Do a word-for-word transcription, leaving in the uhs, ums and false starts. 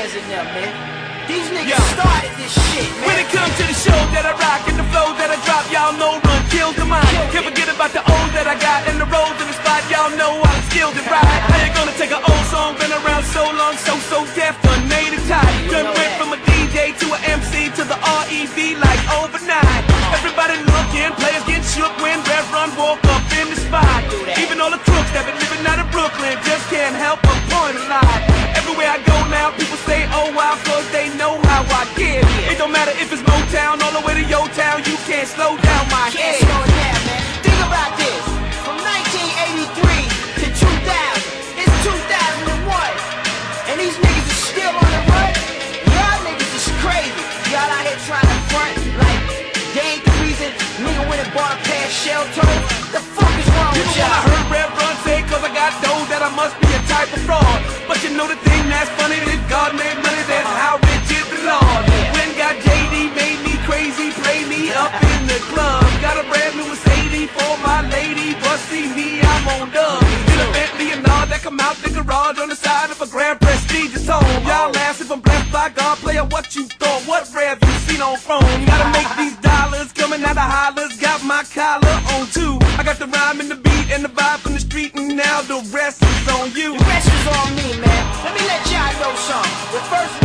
Fans in them, man. These niggas Yo. started this shit, man. When it comes to the show that I rock and the flow that I drop, y'all know run kills the mind. Can't forget about the O's that I got and the rolls in the spot. Y'all know I'm skilled and right. How you gonna take an old song, been around so long, so so deaf, done made it tight. Done went from a D J to an M C to the R E V like overnight. Everybody looking, players getting shook when Rev Run walk up in the spot. Even all the crooks that been living out of Brooklyn just can't help but point a lie. Everywhere I go now, people say, oh wow, cause they know how I get. It don't matter if it's Motown all the way to your town, you can't slow down my Can't head. slow it down, man. Think about this. From nineteen eighty-three to two thousand, it's two thousand one. And these niggas are still on the run. Y'all niggas is crazy. Y'all out here trying to front like they ain't the reason nigga went and bought a pair of shell toes. The fuck is wrong with People wanna y'all? heard Rev Run say cause I got dough that I must be a type of fraud. But you know the thing that's funny is God made money, that's how rich is the Lord. When got J D made me crazy, play me up in the club. Got a brand new Mercedes for my lady, but see me, I'm on dub. In a Bentley and all that come out the garage on the side of a Grand Prestigious home. Y'all ask if I'm blessed by God, player, what you thought? What Rev you seen on phone? Gotta make these dollars coming out of hollers, got my collar on too. I got the rhyme and the beat and the vibe from the street, and now the rest is on you. The rest is on me, man. Let me let y'all know something. But first